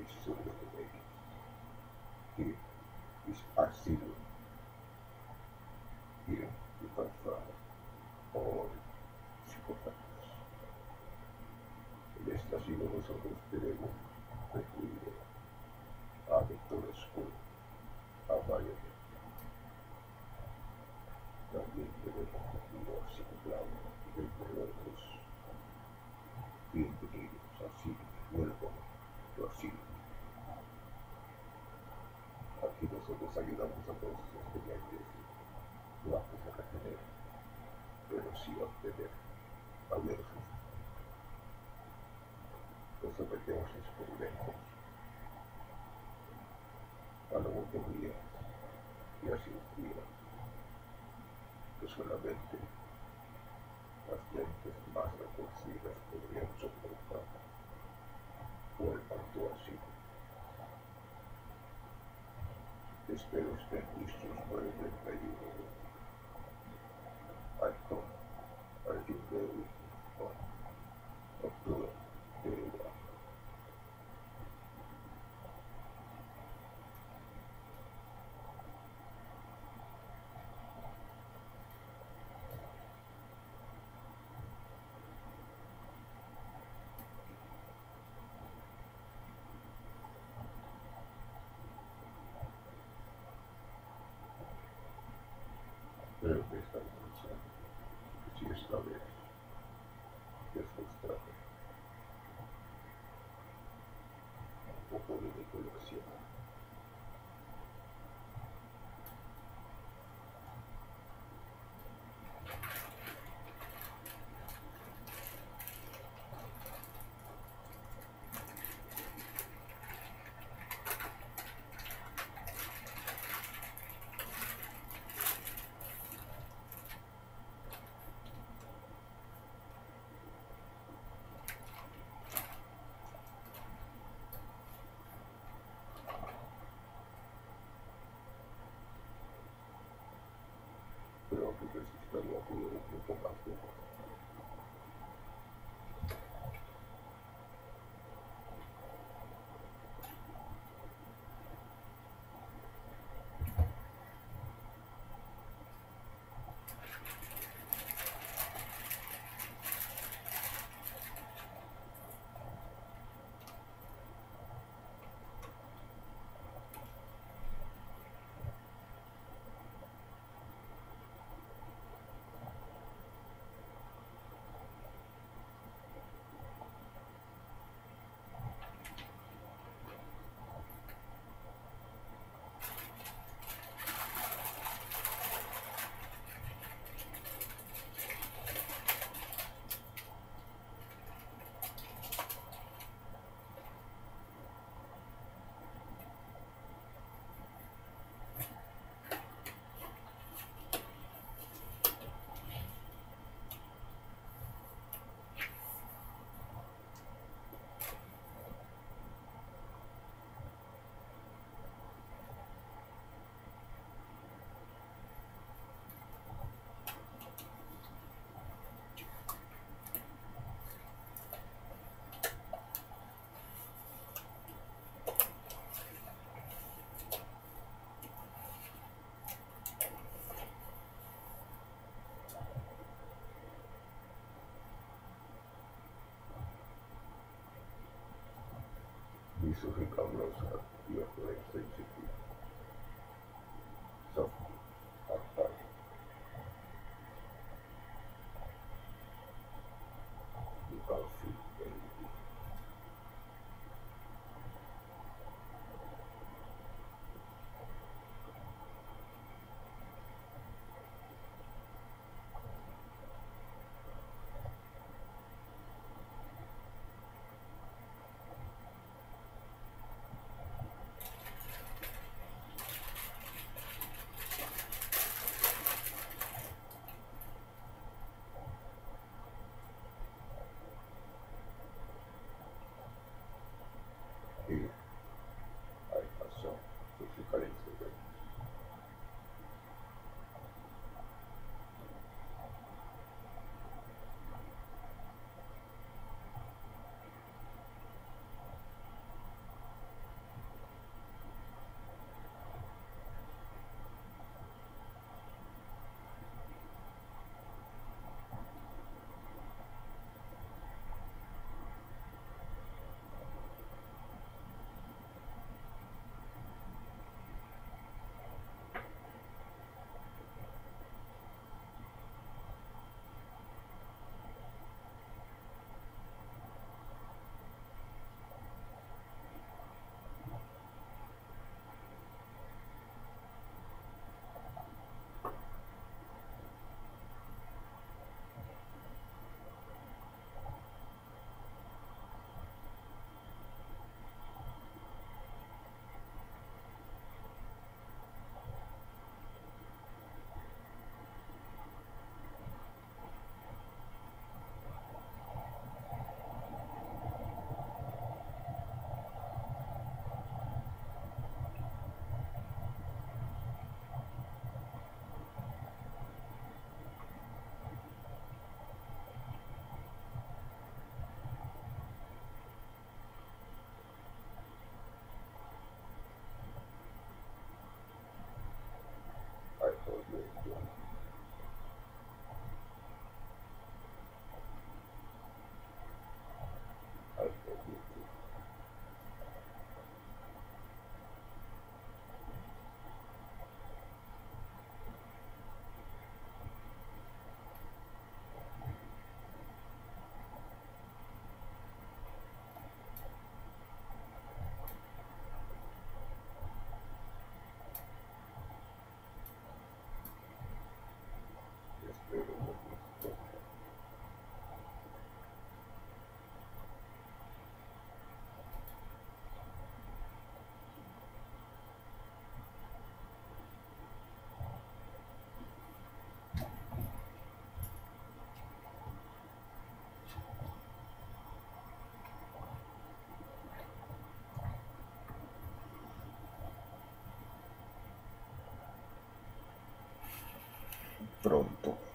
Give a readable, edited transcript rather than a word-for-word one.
is sooner to make it. Here is Asylum. Here you can find all psicopathies. En este asilo nosotros tenemos recluido a Víctor School, a Biogel. También tenemos recluido a Psicoplasma y entre otros. Bienvenidos a Asylum. Welcome to Asylum. Aquí nosotros ayudamos a todos los estudiantes, no a retener, pero sí a obtener mayor resultado. Nos sometemos a experimentos, a lobotomías y a cirugías que solamente las mentes más retorcidas podrían soportar. Vuelvan tu asilo. Espero estén listos para el 31. I come, are you ready? Octubre, day 1. Creo que están pensando que si esta vez les mostraré un poco de mi colección. Creo que les gustaría jugar un poco más de Visos escabrosa y ojos sensitive. Soft, hard, you can feel anything. pronto.